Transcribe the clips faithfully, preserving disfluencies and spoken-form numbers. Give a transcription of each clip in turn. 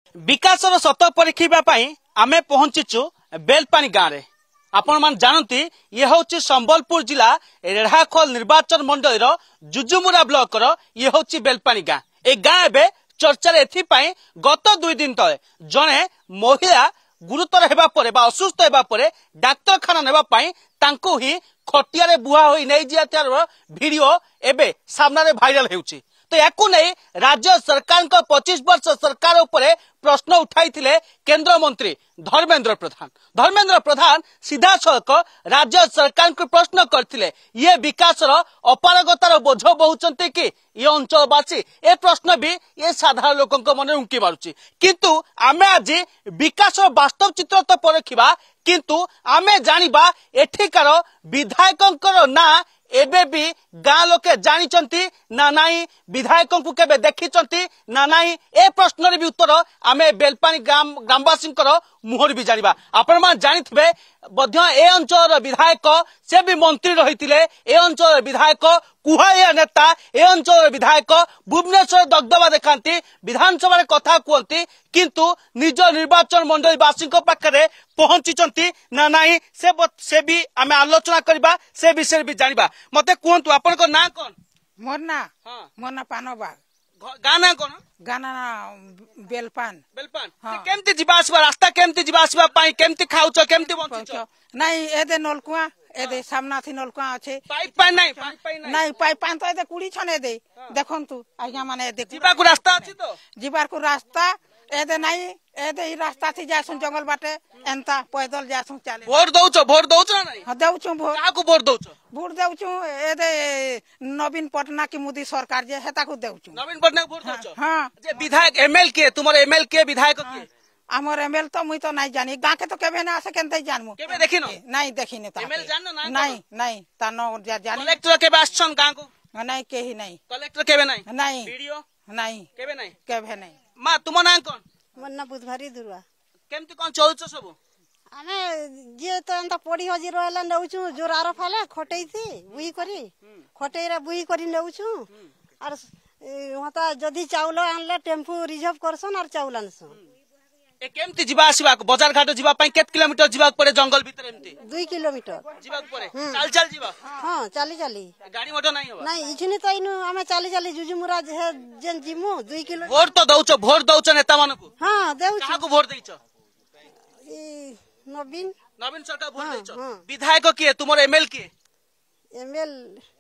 विकासर सत परीक्षा आमे पहुंचीचु बेलपानी गाँव में। आपण मान जानती ये हूँ संबलपुर जिला रेढ़ाखोल निर्वाचन मंडल जुजुमुरा ब्लॉक ये हूँ बेलपानी गाँ। ए गाँ एवं चर्चा एपाई गत दुई दिन तले जड़े महिला गुरुतर हेबा परे बा असुस्थ हेबा परे डाक्तरखाना नेबा पाई तांको ही खटिया बुहा होई नै जियातार वीडियो एबे सामना रे भाइराल हेउची। तो याकू नहीं राज्य सरकार का पच्चीस वर्ष सरकार उपरे प्रश्न उठाई केंद्र मंत्री धर्मेंद्र प्रधान। धर्मेंद्र प्रधान सीधा सड़क राज्य सरकार को प्रश्न करथिले ये विकासर अपारगतार बोझ बहुचंती कि ये अंचलवासी ए प्रश्न भी ये साधारण लोकों मन उंकी मारुची। किंतु आमे आज विकास वास्तव चित्र तो परखिबा किंतु आमे जानिबा एठिकार विधायकंकर ना एबे भी गाँ लोके जानिचंती ना नाई विधायक को केबे देखिचंती ना नाई ए प्रश्न भी उत्तर आमे बेलपानी ग्राम ग्रामवासी मुहर भी जानिबा। आपण मान जानिथिबे बध्य ए अंचल विधायक से भी मंत्री रहिथिले ए अंचल विधायक कुहाया नेता ए अंचल विधायक भुवनेश्वर दगदबा देखांती विधानसभा कथा कहती किंतु निज निर्वाचन मंडल वासी पाखे पहुंची ना नाई से से भी आमे आलोचना करबा से विषय भी जानिबा। मते कहतु आपण को ना कोन? मोर ना हां मोर ना पानोबा गाना कोन? गाना बेलपान बेलपान हाँ। केमती जीवा आसबा रास्ता केमती जीवा आसबा पाई केमती खाउचो केमती बंचुचो? नहीं एदे नलकुआ एदे सामना थी नलकुआ अच्छे पाइप पानी नहीं पाइप पानी नहीं नहीं पाइप पानी तो एदे कुड़ी छने दे देखंतु आज्ञा माने एदे जीवा को रास्ता अछि तो जीवार को रास्ता एदे नहीं एदे ही रास्ता थी जासु जंगल बाटे एंता पैदल जासु चले। वोट दउचो वोट दउचो ना नहीं? हां दउचो वोट। का को वोट दउचो? वोट दउचो एदे नवीन पटना की मोदी सरकार जे हेता को दउचो। नवीन पटना को वोट दउचो? हां जे विधायक एमएल के तुमर एमएल के विधायक के हमर एमएल तो मुई तो नहीं जानी गाँ के तो केबे ना आसे केनते जानमु केबे देखिनो नहीं देखिने ता एमएल जानो ना नहीं नहीं ता नो जानी कलेक्टर के बासन गाँ को नहीं केही नहीं कलेक्टर केबे नहीं नहीं वीडियो नहीं केबे नहीं केबे नहीं। मा तुम ना कोन? मन्ना बुधवारी दुर्वा केमती कोन चलछ सब? आमे जे तो एंता पड़ी हजी रहला नउछु जोरार फाले खटई थी बुई करी खटईरा बुई करी नउछु और होता जदी चाउल आनले टेम्पू रिजर्व करसन और चाउल आनसन। ए केमती जीवा आसीबा बाजार घाट जीवा पई केत किलोमीटर जीवा पड़े जंगल भीतर एमती दो किलोमीटर जीवा पड़े चल चल जीवा? हां चाली चाली गाड़ी मोटर नहीं होबा नहीं इछनी तो इनु आमे चाली चाली जुजुमुरा जे जेन जिमु दो किलो। वोट तो दउचो वोट दउचो नेता माने को? हां देउछु। काहा को वोट देइचो? ई नवीन नवीन सरकार वोट देइचो। विधायक के तुमर एमएल के? एमएल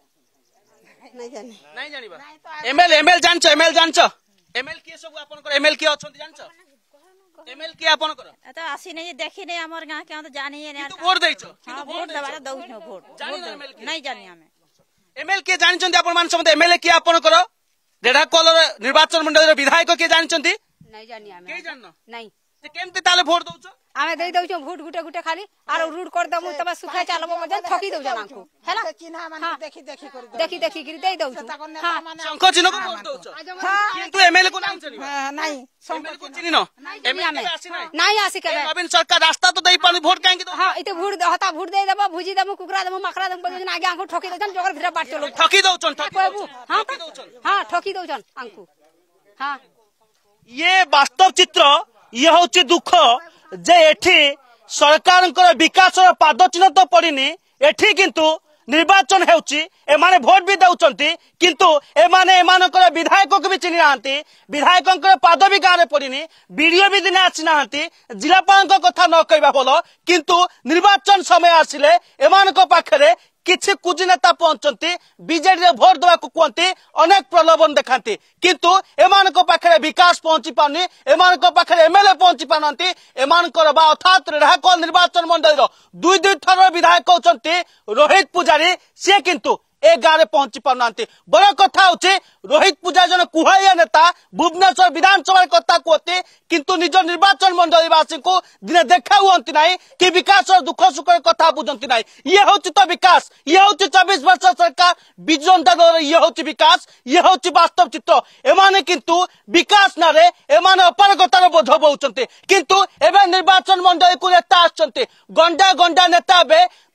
नहीं जानी नहीं जानिबा। एमएल एमएल जानचो एमएल जानचो एमएल के सब आपन को एमएल के अछंती जानचो? एमएल के आपन को तो आसी नहीं देखि नहीं हमर गां के तो जानी है। तू वोट देइचो? हां वोट देबारा दउछु वोट नहीं जानी हमें एमएल के जानचंती आपन मान समते एमएल के आपन को रेढ़ाखोल निर्वाचन मंडल विधायक के जानचंती? नहीं जानी हमें के जाननो नहीं ते केमते ताले वोट दउचो? आमे देई दउछो भोट गुटे गुटे खाली आरो रूड कर दमु तबा सुखा चालबो मजे ठकी दउ जनाको हैला चिन्हा माने देखि देखि कर देखि देखि गिर देई दउछु। हां शंख चिन्ह को वोट दउचो? हां किंतु एमएल को नाम चली नहीं एमएल को चिन्ह न एमएल आसी नहीं नहीं आसी के नवीन सरकार रास्ता तो देई पानी वोट काहे के? हां इते वोट हता वोट देई देबो भुजी देबो कुकरा देबो मकरा देबो बजन आगे आंको ठकी दउछन जगर भिरा बाट चलो ठकी दउछन ठकी हां दउछन हां ठकी दउछन आंको। हां ये वास्तव चित्र ये होची दुख जे एठी सरकार विकास पाद चिन्ह तो पड़नी एठी किंतु निर्वाचन हेउची एमाने भोट भी दउचंती किंतु एमाने एमानकर विधायक को भी चिन्ह नांती विधायक पाद भी गाँव में पड़नी वीडियो भी दिने आसी नांती जिलापाल कथा न कहबा बोल किंतु निर्वाचन समय आसिले एमानक पाखरे किछि कुछ नेता पहुंचती बीजेडी रे भोट देवा कहते अनेक प्रलोभन देखाती किंतु एमानक पाखरे विकास पहुंची पानी एमानक पाखरे एमएलए पहुंची पानंती एमानकर अर्थात रेढ़ाखोल निर्वाचन मंडल दुई दुई थर विधायक होचंती रोहित पुजारी से किंतु ए गाँव में पहुंची पाना बड़ कथा हूँ रोहित पूजा जन कुहाया नेता भुवनेश्वर विधानसभा कथा कहते किंतु निज निर्वाचन मंडलवासी को दिने देखा हुंती ना कि विकास दुख सुख कथा बुझती ना। ये हूँ तो विकास ये हूँ चौबीस वर्ष सरकार विजु जनता दल ये हूँ विकास ये हूँ वास्तव चित्र एमाने किंतु विकास ना एमाने अपारगतार बोझ बहुंट किंतु एवं निर्वाचन मंडल को नेता आसते गंडा गंडा नेता ए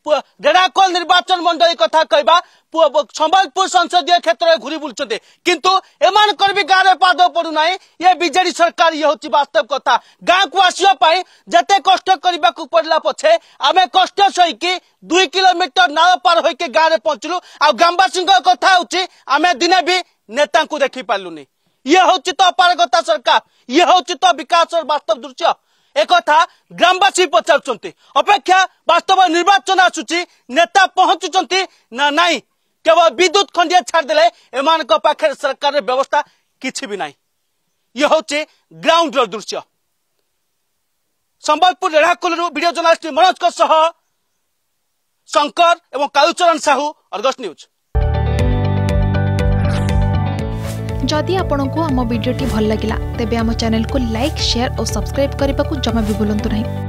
रेढ़ाखोल निर्वाचन मंडल कथा कहबा संबलपुर संसदीय क्षेत्र में घूरी बुलुंटे किंतु एमानकर भी गाँव में पाद पड़ू ना ये बीजेडी सरकार ये हूँ वास्तव कथा गाँव को आसवाई जते कष्ट करने को पड़ला पछे आम कष्ट सहीकि दुई किलोमीटर नाल पार होके गाँव में पहुंचलु आ ग्रामवासी कथा हूँ आम दिने भी नेता को देखी पार्लुनी ये हूँ तो अपारगता सरकार ये हूँ तो विकास वास्तव दृश्य एक ग्रामवासी पचार अपेक्षा वास्तव निर्वाचन आसुची नेता पहुंचुंट ना नाई केवल विद्युत खंडिया छाड़देले एमान पाखे सरकार व्यवस्था किछि भी नहीं ये हूँ ग्राउंड दृश्य संबलपुर रेढ़ाखोल वीडियो जर्नालिस्ट मनोज सह शंकर एवं कालुचरण साहू अर्गस न्यूज। जदि आपंक आम भिडी भल लगा तेब आम चैनल को लाइक शेयर और सब्सक्राइब करने को जमा भी भूलु नहीं।